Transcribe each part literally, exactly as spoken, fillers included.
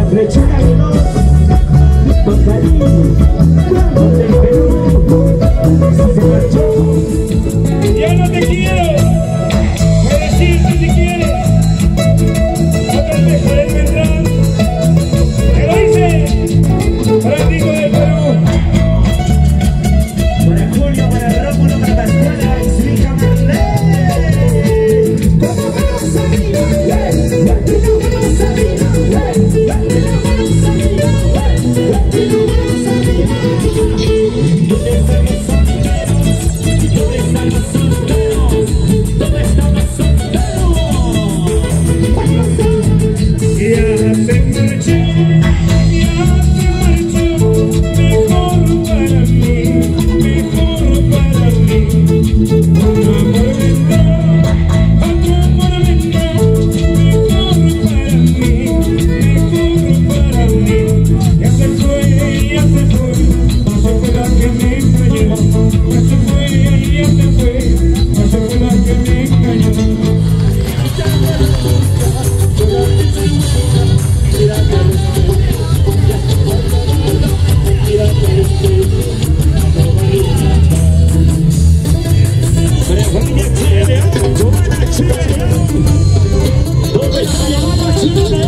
Lechuga veloz, con cariño, cuando te Perú, si se marchó. Ya no te quiero, voy a decir que te quieres. Otra vez por el vendrán. Te lo hice para el rico del Perú. Para Julio, para Rómulo, para Pascuala, y su hija Marlene. ¿Cómo me lo sabía? ¡Latino me lo sabía! ¡Latino me lo sabía! ¡Latino me lo sabía! ¿Dónde están los solteros? ¿Dónde están los solteros? ¿Dónde están los solteros? Ya se marchó, ya se marchó. Mejor para mí, mejor para mí. Un amor vendrá, otro amor vendrá. Mejor para mí, mejor para mí. Ya se fue, ya se fue. No se fue la que me engañó. Ya se fue, ya se fue. No se fue la que me engañó. Para familia Chile, Giovanna Chile, ¿dónde está Giovanna Chile?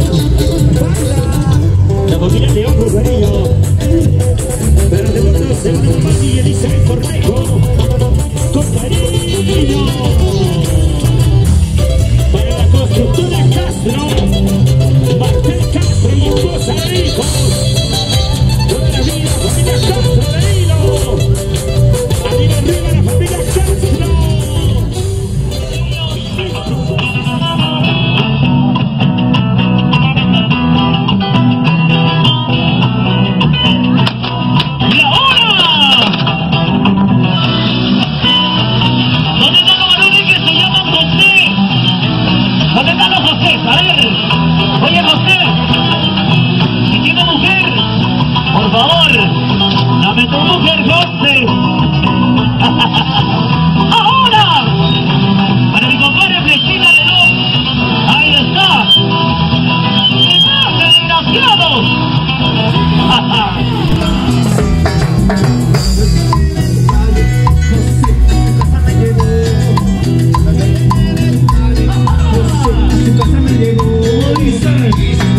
La familia León Burguerillo, para de otros el Nuevo Mati y Elizabeth Cornejo, con cariño. Para la constructora Castro, Martel Castro y esposa de hijos. Toda la vida, familia Castro de Hilo. Arriba, arriba, la familia Castro. ¡Y ahora! ¿Dónde están los varones que se llaman José? ¿Dónde están los José? A ver, oye José, si tienes mujer, por favor, dame tu mujer, José. ¡Ahora! Para mi compadre Flechita de Luz. Ahí está. ¡Qué más, desgraciado! Tu casa me llegó, Isaac.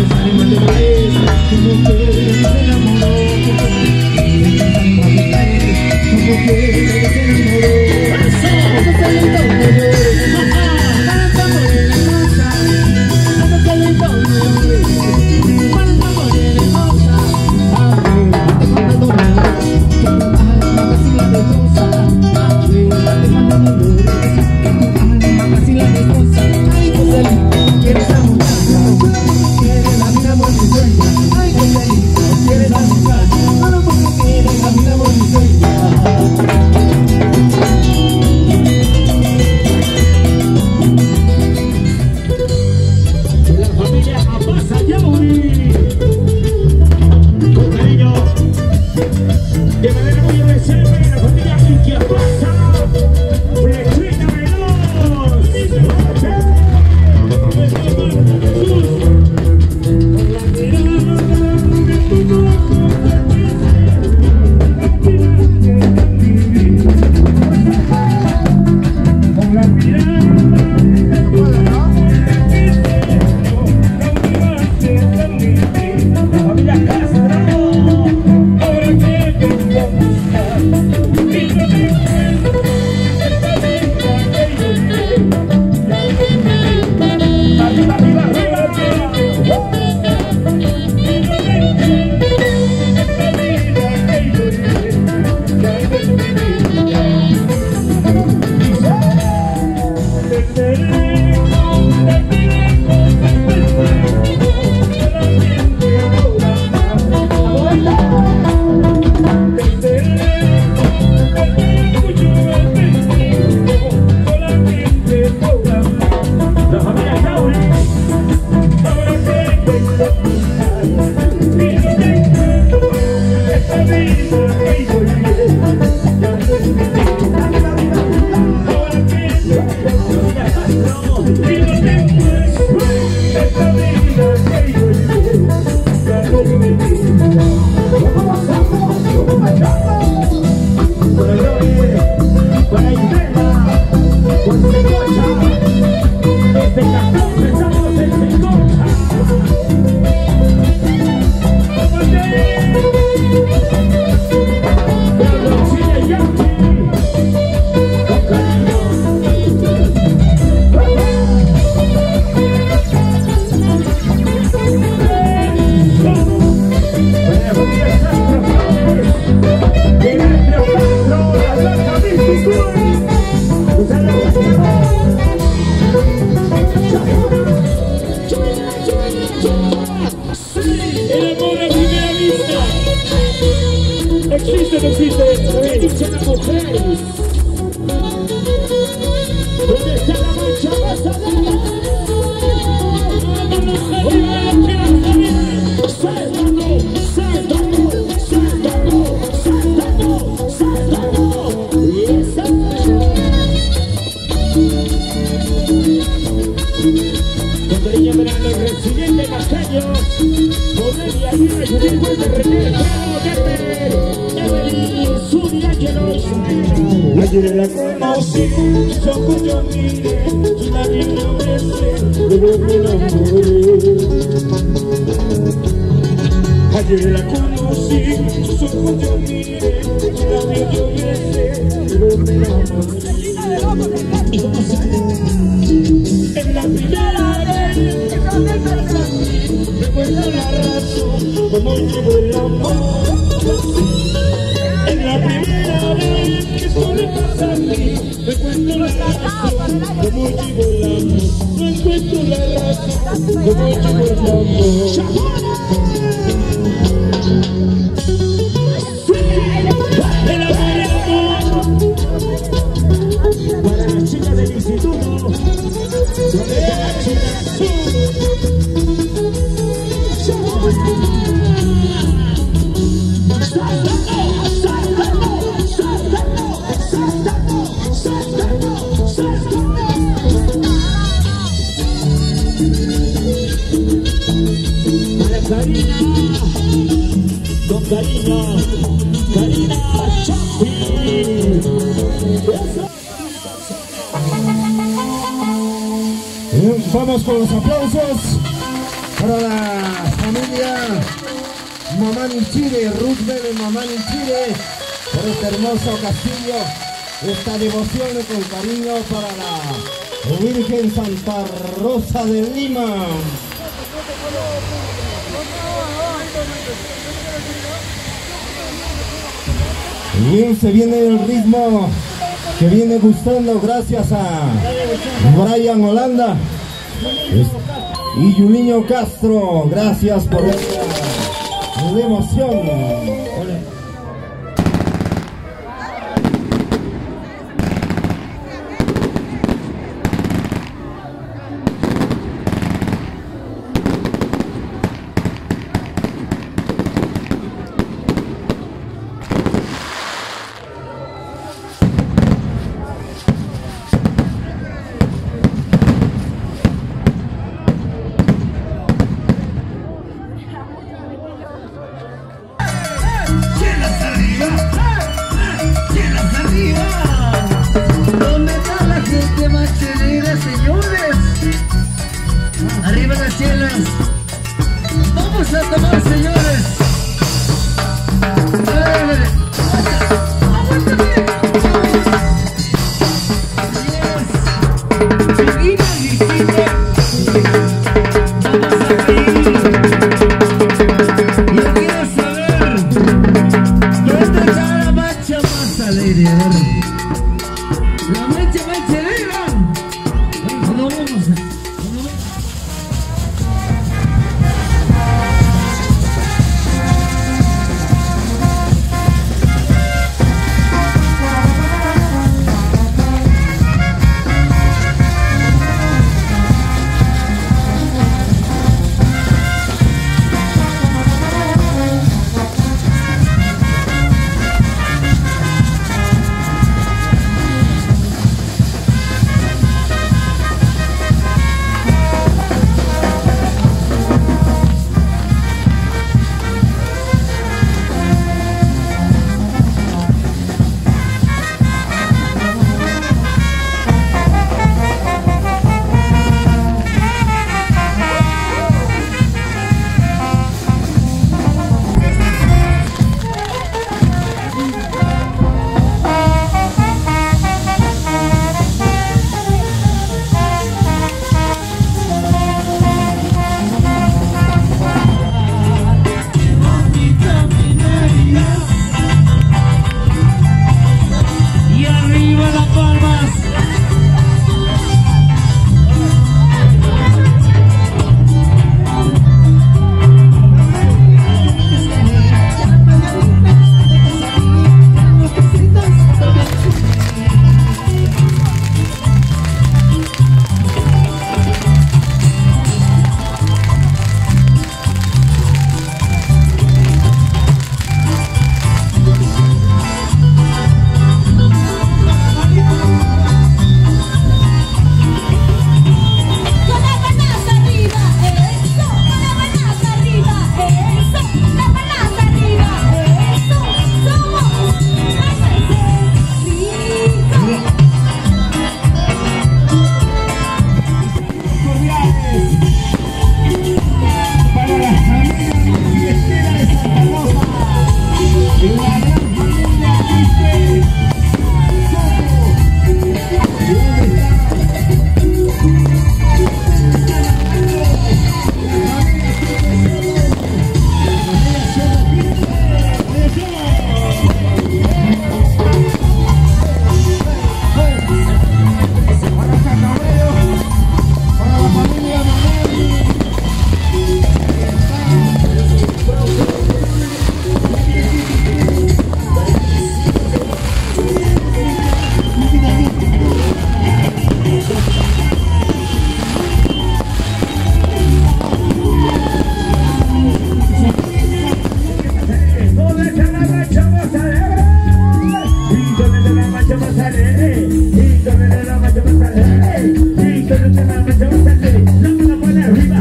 existe, no existe. ¿Qué dicen las mujeres? ¿Dónde está la mancha más adelante? Saltando, saltando, saltando, saltando, saltando. Y esa con cariño verano, residente Macaño, Bonelia, Libre, Julián, Fuerte, René, Bravo, Evelyn, Sudi, Ángelos. Ayer la conocí, sus ojos yo miré, su labios yo besé, luego me enamoré. Ayer la conocí, sus ojos yo miré, su labios yo besé, luego me enamoré. ¿Y cómo sale? En la primera vez que sale para mí, recuerdo la razón, como llevo el amor. En la primera vez que solo pasa a mí, recuerdo la razón, como llevo el amor. No encuentro la razón, como llevo el amor. El amor, el amor. Para las chicas del instituto, ¿dónde está la chica azul? Saltando, saltando, saltando, saltando, saltando, saltando. Para Karina, con Karina, Karina Chapi. Vamos con los aplausos para la familia Mamán y Chile, Ruth Bebe Mamán y Chile, por este hermoso castillo, esta devoción con cariño para la Virgen Santa Rosa de Lima. Bien, se viene el ritmo que viene gustando gracias a Brian Holanda y Juliño Castro. Gracias por esta devoción. ¿Dónde está la gente machelera, señores? Arriba las chelas. Vamos a tomar, señores. ¡Aguántame! Seguida, visite. Vamos a reír. Yo quiero saber dónde está la mancha más alegre. La mancha machelera. No vamos a...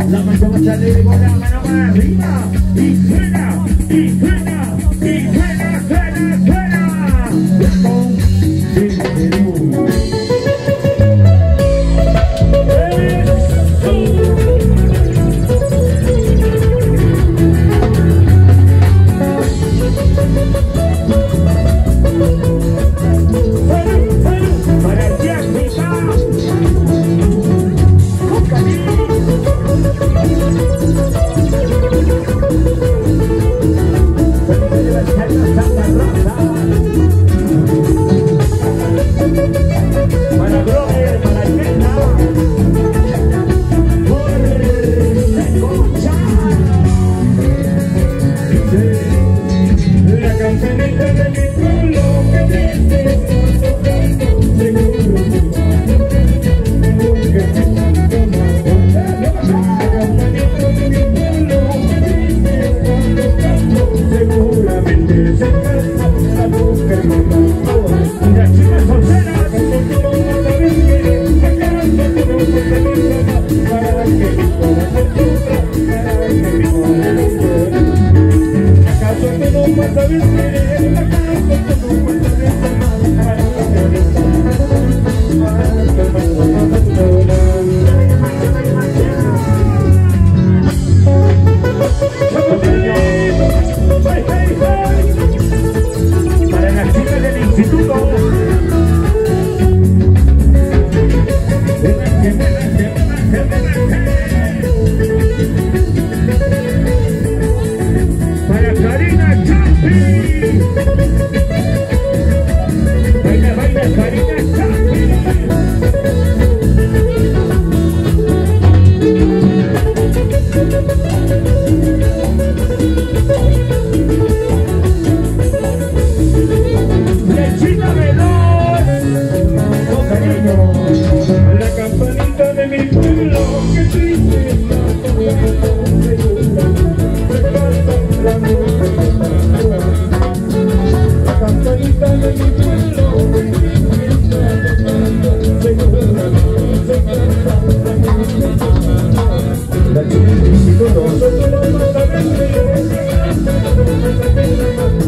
La mano va a salir con la mano para arriba. Y suena, y suena, y suena, suena, suena. Blanco del Perú. Nosotros vamos a ver